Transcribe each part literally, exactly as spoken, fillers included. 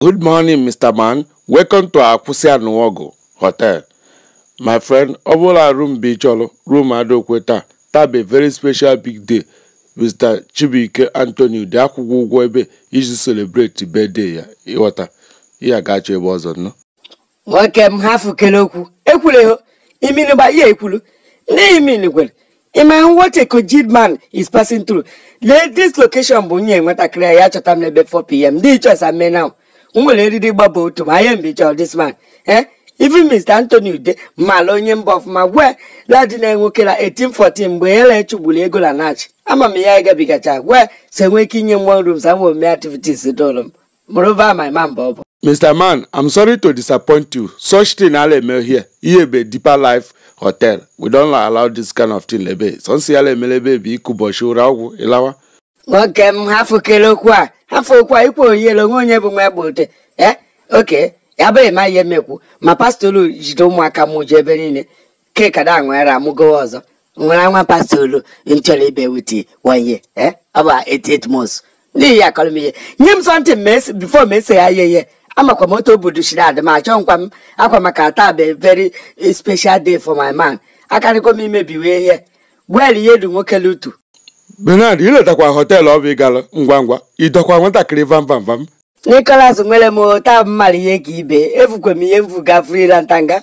Good morning, Mister Man. Welcome to Akwụsị Anụọgụ Hotel. My friend, Obola room Bicholo, room Adokweta, tab a very special big day. Mister Chibuike Anthony, the Akwụgwọ is celebrate the birthday. Iwata, here got you was on no. Welcome half a kiloku. Equilo, Imini by Equilo. Nay, Miniquil. Imagine what a cogid man is passing through. Let this location Bunye what I clear at time before P M. The choice I may now. Who will ready bubble to my own bitch of this man? Eh? Even Mister Anthony de Malonian buff my way, Latin and Wokela eighteen fourteen, where I to Bulego and Natch. I'm a Miaga Bigata, where say waking in one room, some of my activities at all. Moreover, my man Bob. Mister Man, I'm sorry to disappoint you. Such thing I'll mail here. Here be Deeper Life Hotel. We don't allow this kind of thing. Lebe. So see I'll mail be Kuboshu Ragu Ilawa. Welcome half a kilo qua. Half a qua equal yellow one ever my boat. Eh? Okay. Yabe my yemeku. My pastolu Jidomaka Mujebenine. Cake a down where I mugo was. When I want pastolu until be with you one year. Eh? About eight eight months. Nia call me. Nim something mess before me say aye. I'm a Komoto Budushida, the Machonquam, Aquamacata, a very special day for my man. I can't go me maybe we're here. Well, you do Mokelutu. Bernard, you let a hotel of Igala, Ngwangwa. You don't want a cravan vam vam. Nicholas Melemo, Tab Marieki Bay, Evuquemi, Evuga free Lantanga.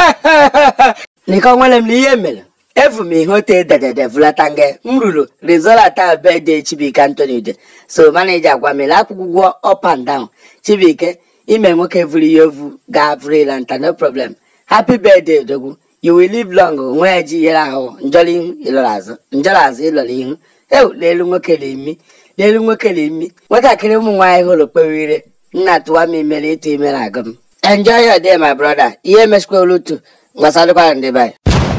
Nicolam Liemel, Evumi Hotel de Vlatanga, Muru, Resolata birthday Chibik Anthony. So manager Guamela go up and down. Chibike. Ime work every year, Gabriel Lanta, no problem. Happy birthday, Dogu. You will live long, where Giao, Jolly Ilas, Jalas Iloling. Oh, they look at me. They look at me. What I can do, why hold up a not one me minute, Melagum. Enjoy your day, my brother. Ye must go to Masaloka and Debay.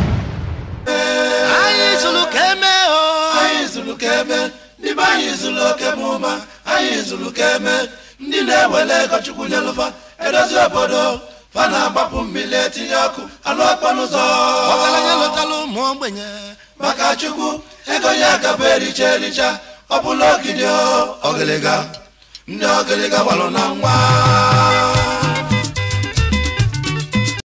I used to look at me, I used to look at me. The man used to look at Moma, I used to look at me. Nina wele ko chukunya lufa edozi obodo fana bapu mileti yaku alo panuzo wakala nyalo talo mo gbenye maka chuku ego ya ga beri chericha obulo gidio ogelega ndi ogelega walo na nwa